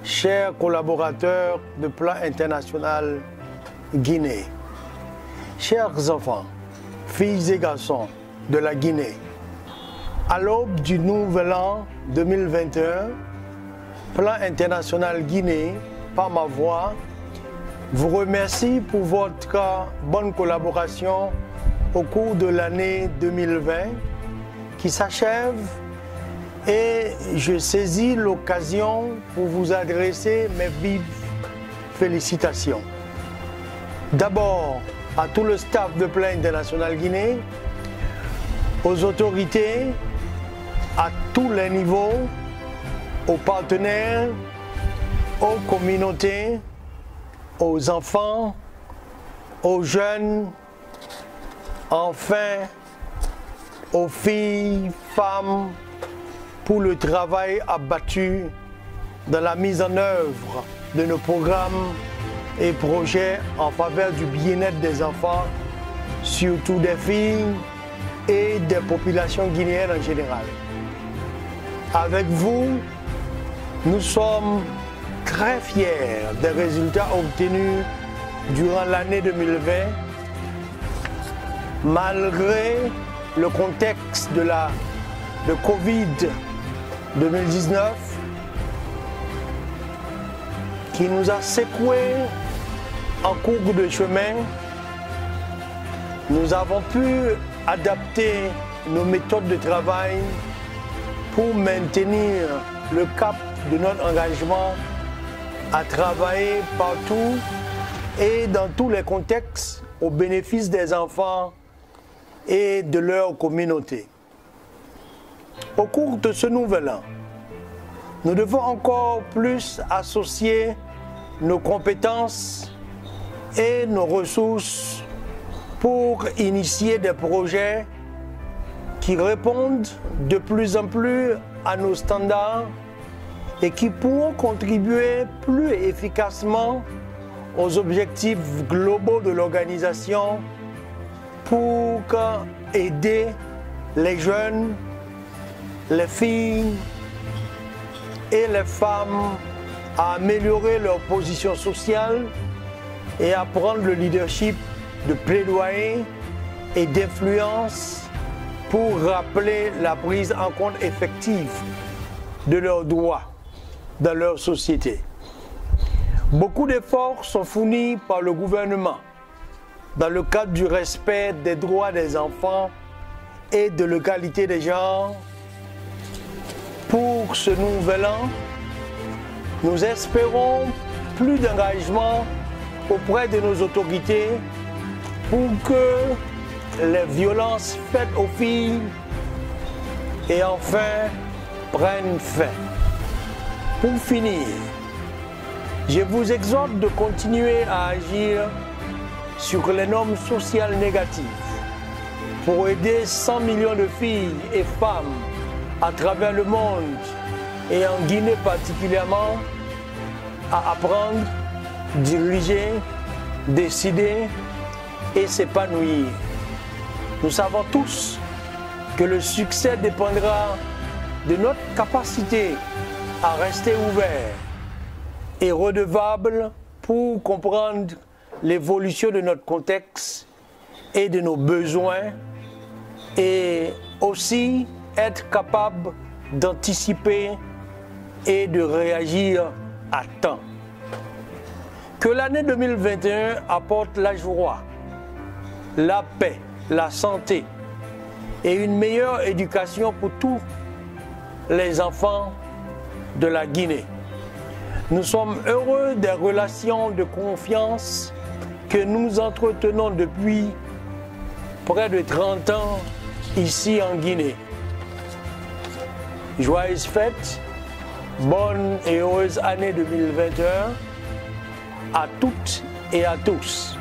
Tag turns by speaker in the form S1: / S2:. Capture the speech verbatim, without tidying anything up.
S1: chers collaborateurs de Plan International Guinée, chers enfants, filles et garçons de la Guinée, à l'aube du nouvel an deux mille vingt et un, Plan International Guinée, par ma voix, vous remercie pour votre bonne collaboration au cours de l'année deux mille vingt qui s'achève, et je saisis l'occasion pour vous adresser mes vives félicitations. D'abord à tout le staff de Plan International Guinée, aux autorités, à tous les niveaux, aux partenaires, aux communautés, aux enfants, aux jeunes, enfin aux filles, femmes, pour le travail abattu dans la mise en œuvre de nos programmes et projets en faveur du bien-être des enfants, surtout des filles et des populations guinéennes en général. Avec vous, nous sommes très fiers des résultats obtenus durant l'année deux mille vingt, malgré le contexte de la de Covid deux mille dix-neuf qui nous a secoués en cours de chemin. Nous avons pu adapter nos méthodes de travail pour maintenir le cap de notre engagement à travailler partout et dans tous les contextes au bénéfice des enfants et de leur communauté. Au cours de ce nouvel an, nous devons encore plus associer nos compétences et nos ressources pour initier des projets qui répondent de plus en plus à nos standards et qui pourront contribuer plus efficacement aux objectifs globaux de l'organisation pour aider les jeunes, les filles et les femmes à améliorer leur position sociale et à prendre le leadership de plaidoyer et d'influence pour rappeler la prise en compte effective de leurs droits dans leur société. Beaucoup d'efforts sont fournis par le gouvernement dans le cadre du respect des droits des enfants et de l'égalité des genres. Pour ce nouvel an, nous espérons plus d'engagement auprès de nos autorités pour que les violences faites aux filles et enfin prennent fin. Pour finir, je vous exhorte de continuer à agir sur les normes sociales négatives pour aider cent millions de filles et femmes à travers le monde et en Guinée particulièrement à apprendre, diriger, décider et s'épanouir. Nous savons tous que le succès dépendra de notre capacité à rester ouvert et redevable pour comprendre l'évolution de notre contexte et de nos besoins, et aussi être capable d'anticiper et de réagir à temps. Que l'année deux mille vingt et un apporte la joie, la paix, la santé et une meilleure éducation pour tous les enfants de la Guinée. Nous sommes heureux des relations de confiance que nous entretenons depuis près de trente ans ici en Guinée. Joyeuses fêtes, bonne et heureuse année deux mille vingt et un à toutes et à tous.